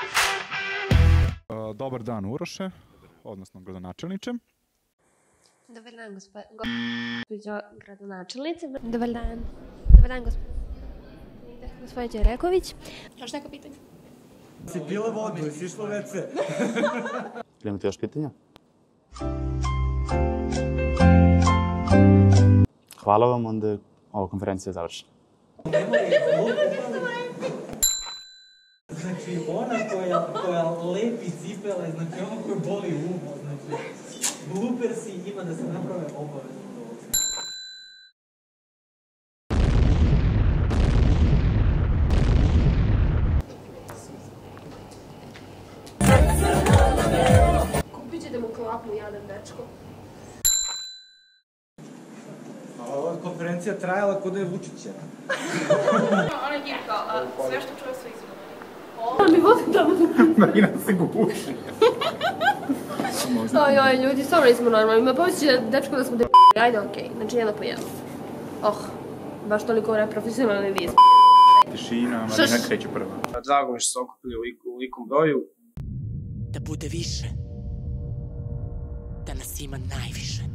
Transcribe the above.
Dobar dan, Uroše, odnosno gradonačelniče. Dobar dan, gospođo gradonačelnice. Dobar dan. Dobar dan, gospođo Đereković. Još neko pitanje? Si pila vodu, si išla u WC? Imate još pitanja? Hvala vam, onda je ova konferencija završena. Znači, ona koja lepi cipele, znači ono koje boli umo, znači, bloopersi ima da se naprave obavezno. Kupit ćete mu klapu, jadan dečko. Ova konferencija trajala kod je Vučića. Ona je gipka, sve što čuje sve izgleda. Ona mi vodi tamo. Marina se guši. Oj, ljudi, stvarno nismo normalni. Ma pomislit će dečko da smo debili. Ajde, okej. Znači, jedno po jedno. Baš toliko neprofesionalni vis. Tišina, Marina kreće prva. Drago mi što se okupili u likom broju. Da bude više. Da nas ima najviše.